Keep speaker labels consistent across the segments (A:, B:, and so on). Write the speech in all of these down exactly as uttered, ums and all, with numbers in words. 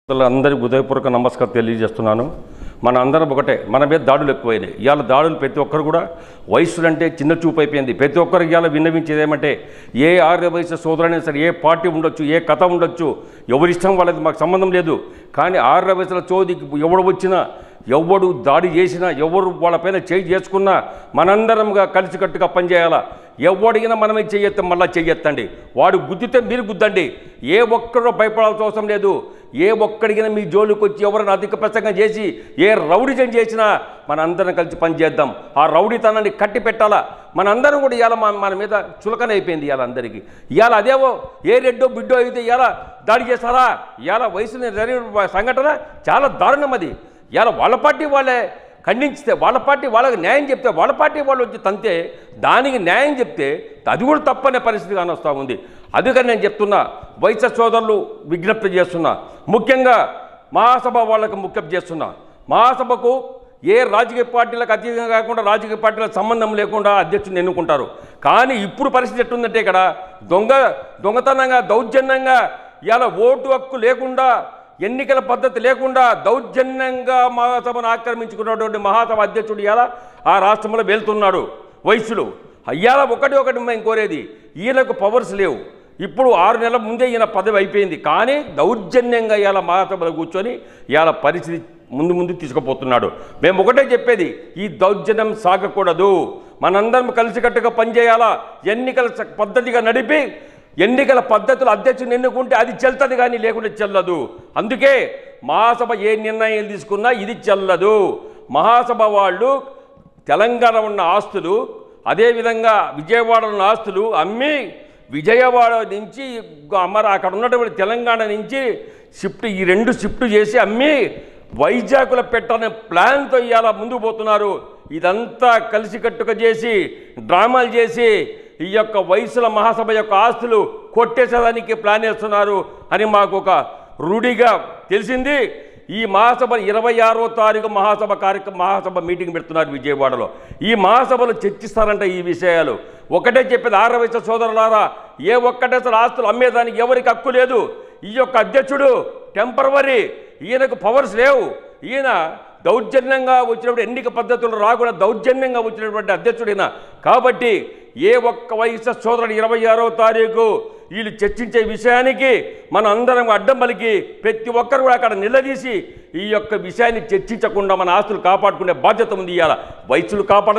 A: అందరి హృదయపూర్వక నమస్కారం తెలియజేస్తున్నాను. మన అందరం ఒకటే, మన మీద దాడులు ఎక్కువైనాయి. ఇవాళ దాడులు ప్రతి ఒక్కరు కూడా వయసులు అంటే చిన్న చూపు అయిపోయింది. ప్రతి ఒక్కరికి ఇవాళ విన్నవించేది ఏమంటే, ఏ ఆర్య వయసు సోదరులైనా సరే, ఏ పార్టీ ఉండొచ్చు, ఏ కథ ఉండొచ్చు, ఎవరిష్టం వాళ్ళది మాకు సంబంధం లేదు. కానీ ఆర్య వయసుల చోదికి ఎవడు వచ్చినా, ఎవడు దాడి చేసినా, ఎవరు వాళ్ళపైన చేయి చేసుకున్నా మనందరంగా కలిసికట్టుగా పనిచేయాలా. ఎవడిగినా మనమే చెయ్యొత్తాం, మళ్ళీ చెయ్యొత్తండి. వాడు గుద్దితే మీరు గుద్దండి. ఏ ఒక్కరో భయపడాల్సిన అవసరం లేదు. ఏ ఒక్కడిగినా మీ జోలికి వచ్చి ఎవరైనా అధిక ప్రసంగం చేసి ఏ రౌడీజం చేసినా మనందరం కలిసి పనిచేద్దాం. ఆ రౌడీతనాన్ని కట్టి పెట్టాలా. మనందరం కూడా ఇవాళ మన మీద చులకన అయిపోయింది. ఇవాళ అందరికీ ఇవాళ అదేవో ఏ రెడ్డో బిడ్డో అయితే ఇవాళ దాడి చేస్తారా. ఇవాళ వయసుని జరిగిన సంఘటన చాలా దారుణం. అది ఇవాళ వాళ్ళ పార్టీ వాళ్ళే ఖండించితే, వాళ్ళ పార్టీ వాళ్ళకి న్యాయం చెప్తే, వాళ్ళ పార్టీ వాళ్ళు వచ్చి తంతే దానికి న్యాయం చెప్తే అది కూడా తప్పనే పరిస్థితి కానొస్తూ ఉంది. అందుకని నేను చెప్తున్నా, వయసు సోదరులు విజ్ఞప్తి చేస్తున్నా, ముఖ్యంగా మహాసభ వాళ్ళకు ముఖ్యప్తి చేస్తున్నా. మహాసభకు ఏ రాజకీయ పార్టీలకు అతీతంగా కాకుండా, రాజకీయ పార్టీలకు సంబంధం లేకుండా అధ్యక్షుడిని ఎన్నుకుంటారు. కానీ ఇప్పుడు పరిస్థితి ఎట్టుందంటే, ఇక్కడ దొంగ దొంగతనంగా దౌర్జన్యంగా ఇలా ఓటు హక్కు లేకుండా, ఎన్నికల పద్ధతి లేకుండా దౌర్జన్యంగా మహాసభను ఆక్రమించుకున్నటువంటి మహాసభ అధ్యక్షుడు ఇలా ఆ రాష్ట్రంలో వెళ్తున్నాడు. వయసులు అయ్యాల ఒకటి ఒకటి మేము కోరేది, ఈయనకు పవర్స్ లేవు. ఇప్పుడు ఆరు నెలల ముందే ఈయన పదవి అయిపోయింది. కానీ దౌర్జన్యంగా ఇవాళ మహాసభలో కూర్చొని ఇవాళ పరిస్థితి ముందు ముందు తీసుకుపోతున్నాడు. మేము ఒకటే చెప్పేది, ఈ దౌర్జన్యం సాగకూడదు. మనందరం కలిసికట్టుగా పనిచేయాలా. ఎన్నికల పద్ధతిగా నడిపి ఎన్నికల పద్ధతులు అధ్యక్షుని ఎన్నుకుంటే అది చెల్తుంది, కానీ లేకుంటే చెల్లదు. అందుకే మహాసభ ఏ నిర్ణయం తీసుకున్నా ఇది చెల్లదు. మహాసభ వాళ్ళు తెలంగాణ ఉన్న ఆస్తులు, అదేవిధంగా విజయవాడలో ఉన్న ఆస్తులు అమ్మి విజయవాడ నుంచి మరి అక్కడ ఉన్నటువంటి తెలంగాణ నుంచి షిఫ్ట్, ఈ రెండు షిఫ్ట్ చేసి అమ్మి వైజాగ్లో పెట్టాలనే ప్లాన్తో ఇవాళ ముందుకు పోతున్నారు. ఇదంతా కలిసికట్టుగా చేసి డ్రామాలు చేసి ఈ యొక్క వయసుల మహాసభ యొక్క ఆస్తులు కొట్టేసేదానికి ప్లాన్ చేస్తున్నారు అని మాకు ఒక రూఢిగా తెలిసింది. ఈ మహాసభ ఇరవై ఆరో తారీఖు మహాసభ కార్యక్రమం మహాసభ మీటింగ్ పెడుతున్నారు విజయవాడలో. ఈ మహాసభలో చర్చిస్తారంట ఈ విషయాలు. ఒకటే చెప్పేది, ఆరవ వయసు సోదరులారా, ఏ ఒక్కటే అసలు ఆస్తులు అమ్మేదానికి ఎవరికి హక్కు లేదు. ఈ యొక్క అధ్యక్షుడు టెంపరవరీ, ఈయనకు పవర్స్ లేవు. ఈయన దౌర్జన్యంగా వచ్చినప్పుడు ఎన్నిక పద్ధతులు రాకుండా దౌర్జన్యంగా వచ్చినటువంటి అధ్యక్షుడిన. కాబట్టి ఏ ఒక్క వయసు సోదరుడు ఇరవై ఆరవ తారీఖు వీళ్ళు చర్చించే విషయానికి మన అందరం అడ్డం పలికి ప్రతి ఒక్కరు కూడా అక్కడ నిలదీసి ఈ యొక్క విషయాన్ని చర్చించకుండా మన ఆస్తులు కాపాడుకునే బాధ్యత ఉంది. ఇవాళ వయసులు కాపాడ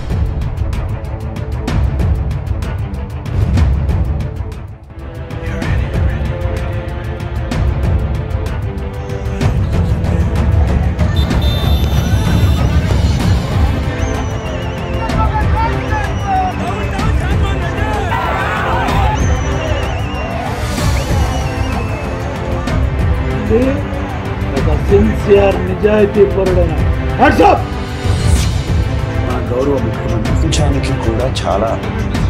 B: ఒక సిన్సియర్ నిజాయితీ పరుడైన
C: మా గౌరవ ముఖ్యమంత్రి కూడా చాలా